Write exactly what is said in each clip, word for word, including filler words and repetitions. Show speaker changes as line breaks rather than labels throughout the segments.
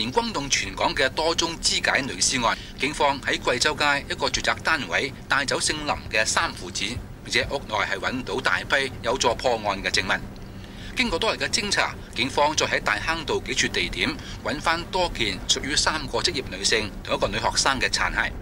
年轟動全港嘅多宗肢解女屍案，警方喺貴州街一個住宅單位帶走姓林嘅三父子，並且屋內係揾到大批有助破案嘅證物。經過多日嘅偵查，警方再喺大坑道幾處地點揾翻多件屬於三個職業女性同一個女學生嘅殘骸。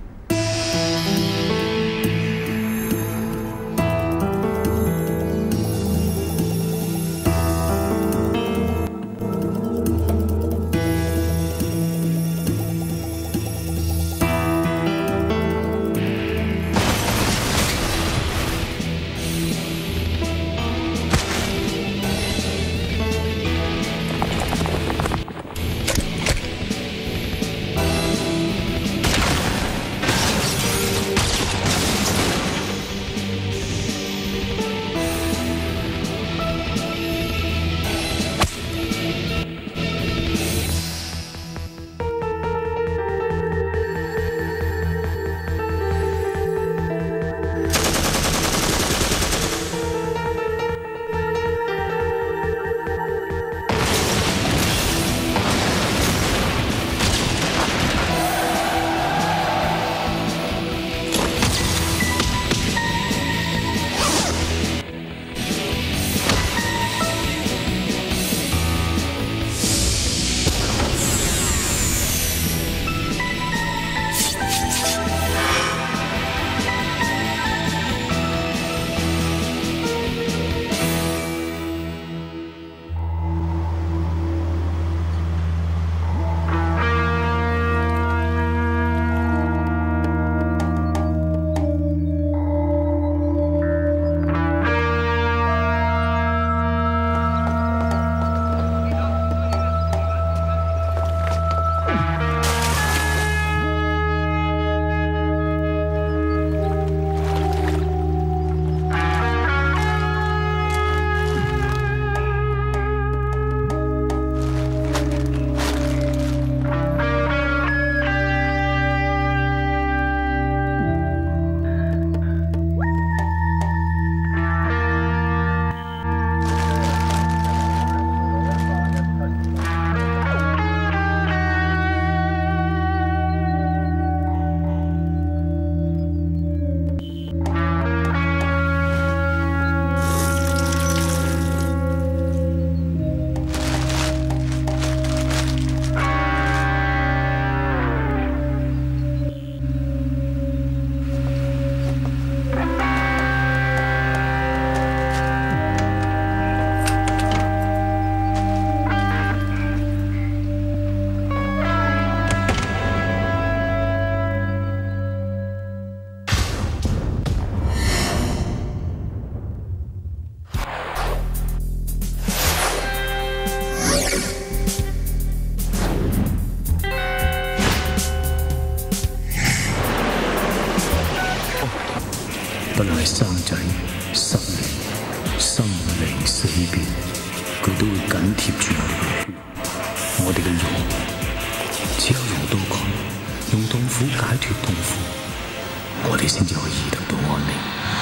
不論係生仔、失戀、生離死別，佢都會緊貼住我哋嘅血，我哋嘅肉。只有用刀割，用痛苦解脫痛苦，我哋先至可以得到安寧。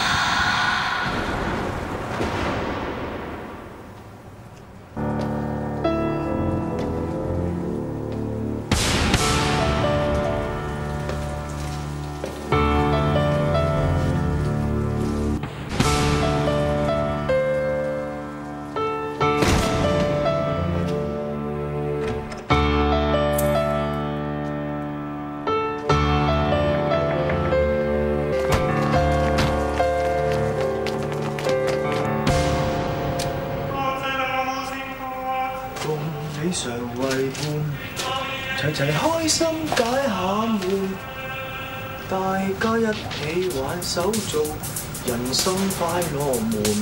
你常為伴，齊齊開心解下悶，大家一起挽手做人生快樂門。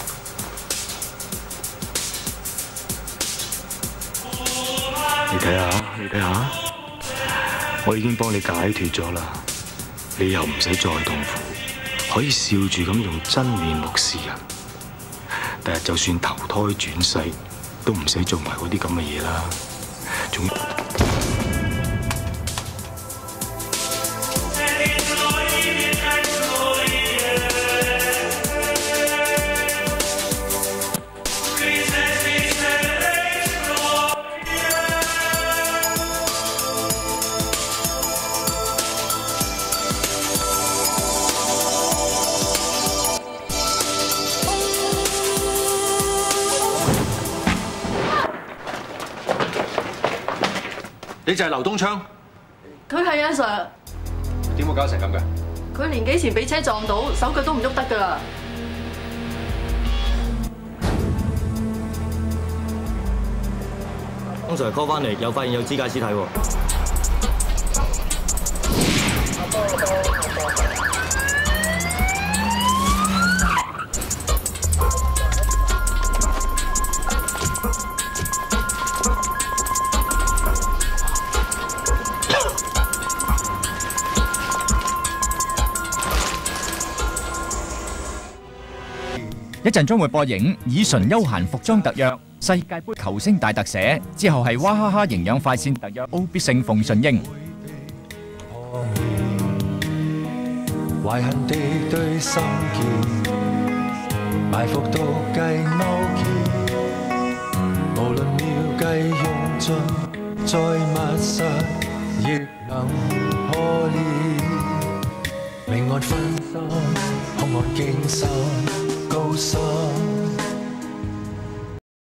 你睇下，你睇下，我已經幫你解脫咗啦，你又唔使再痛苦，可以笑住咁用真面目示人。第日就算投胎轉世，都唔使做埋嗰啲咁嘅嘢啦。仲
你就係劉東昌？
佢係啊 Sir。
點會搞成咁嘅？
佢年幾前俾車撞到，手腳都唔喐得㗎啦。
通常 call 翻嚟，又發現有肢解屍體喎。
一陣將會播映以純休閒服裝特約世界盃球星大特寫，之後係娃哈哈營養快線特約奧必勝馮順英。
懷恨地對心結，埋伏到計勾結，無論妙計用盡，再密實亦能破裂。明愛分心，空愛驚心。高深。